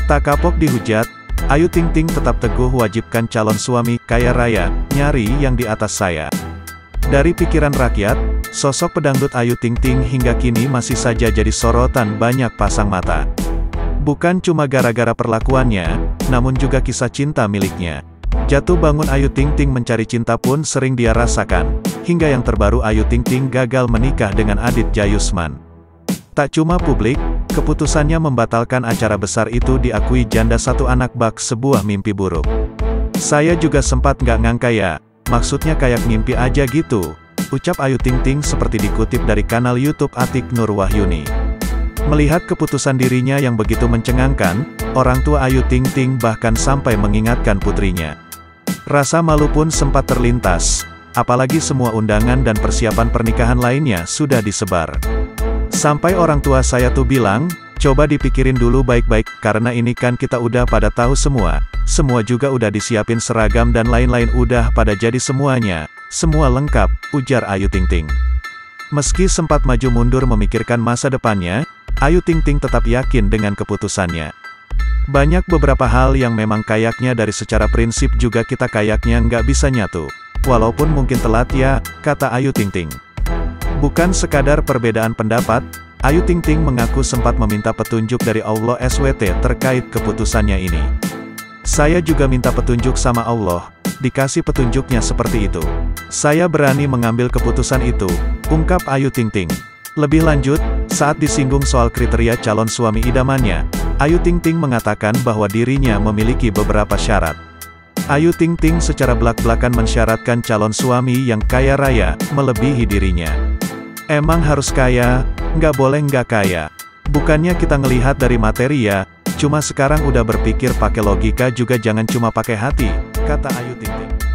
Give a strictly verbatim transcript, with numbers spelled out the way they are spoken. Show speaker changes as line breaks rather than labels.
Tak kapok dihujat, Ayu Ting Ting tetap teguh wajibkan calon suami kaya raya, nyari yang di atas saya. Dari pikiran rakyat, sosok pedangdut Ayu Ting Ting hingga kini masih saja jadi sorotan banyak pasang mata. Bukan cuma gara-gara perlakuannya, namun juga kisah cinta miliknya. Jatuh bangun Ayu Ting Ting mencari cinta pun sering dia rasakan, hingga yang terbaru Ayu Ting Ting gagal menikah dengan Adit Jayusman. Tak cuma publik, keputusannya membatalkan acara besar itu diakui janda satu anak bak sebuah mimpi buruk. Saya juga sempat nggak ngangka ya, maksudnya kayak mimpi aja gitu, ucap Ayu Ting Ting seperti dikutip dari kanal YouTube Atik Nur Wahyuni. Melihat keputusan dirinya yang begitu mencengangkan, orang tua Ayu Ting Ting bahkan sampai mengingatkan putrinya. Rasa malu pun sempat terlintas, apalagi semua undangan dan persiapan pernikahan lainnya sudah disebar. Sampai orang tua saya tuh bilang, coba dipikirin dulu baik-baik, karena ini kan kita udah pada tahu semua, semua juga udah disiapin seragam dan lain-lain udah pada jadi semuanya, semua lengkap, ujar Ayu Ting Ting. Meski sempat maju mundur memikirkan masa depannya, Ayu Ting Ting tetap yakin dengan keputusannya. Banyak beberapa hal yang memang kayaknya dari secara prinsip juga kita kayaknya nggak bisa nyatu. Walaupun mungkin telat ya, kata Ayu Ting Ting. Bukan sekadar perbedaan pendapat, Ayu Ting Ting mengaku sempat meminta petunjuk dari Allah S W T terkait keputusannya ini. Saya juga minta petunjuk sama Allah, dikasih petunjuknya seperti itu. Saya berani mengambil keputusan itu, ungkap Ayu Ting Ting. Lebih lanjut, saat disinggung soal kriteria calon suami idamannya, Ayu Ting Ting mengatakan bahwa dirinya memiliki beberapa syarat. Ayu Ting Ting secara belak-belakan mensyaratkan calon suami yang kaya raya, melebihi dirinya. Emang harus kaya, nggak boleh nggak kaya. Bukannya kita ngelihat dari materi ya, cuma sekarang udah berpikir pakai logika juga jangan cuma pakai hati, kata Ayu Ting Ting.